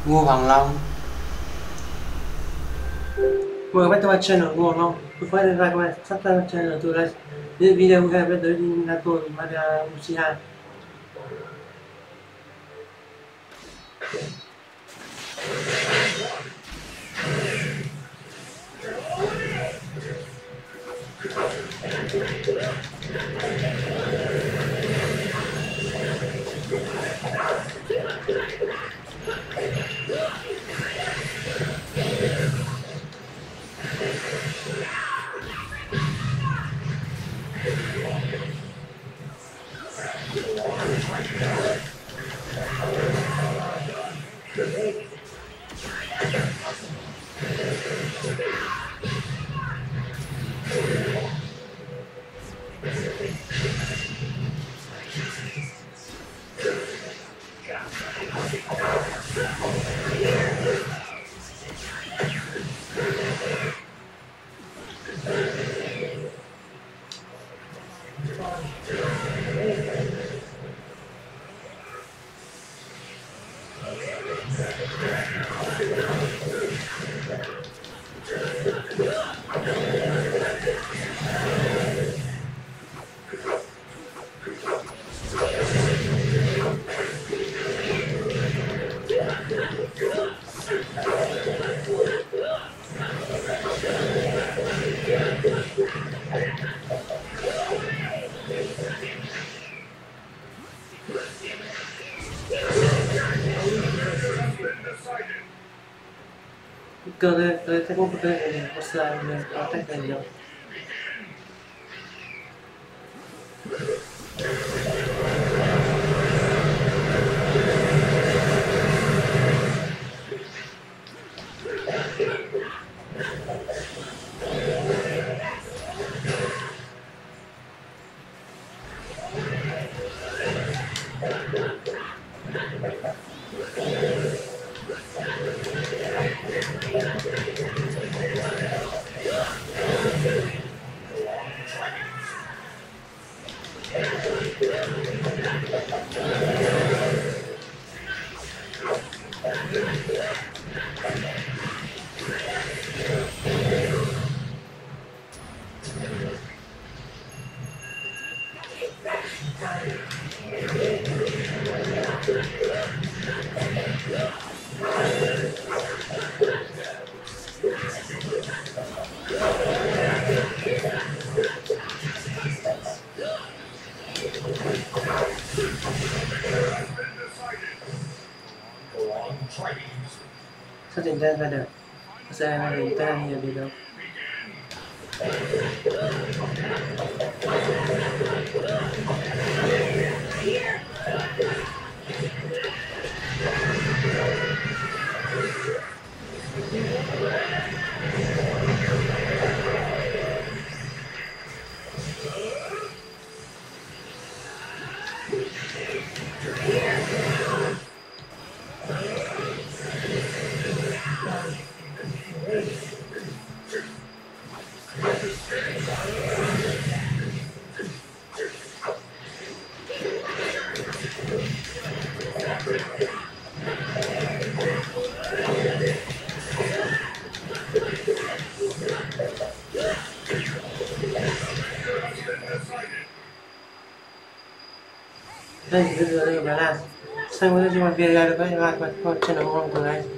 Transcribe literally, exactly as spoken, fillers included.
Ngô Hoàng Long. Welcome back to my channel, Ngô Long. Before I recommend subscribe my channel to guys. This video we have tới Nato Maria Uchiha. Cơ đây, đây thấy có đây này, có slide này, có tách này nhiều. Xác định ra ra được, ra ra được ta nhiều đi đâu. Đây, bây giờ đây là làm. Sang với video được các bạn channel Ngô Long từ đây.